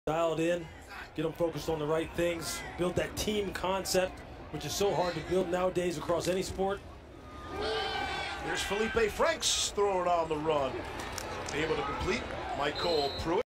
dialed in, get them focused on the right things, build that team concept, which is so hard to build nowadays across any sport. Here's Feleipe Franks throwing on the run. Able to complete Michael Pruitt.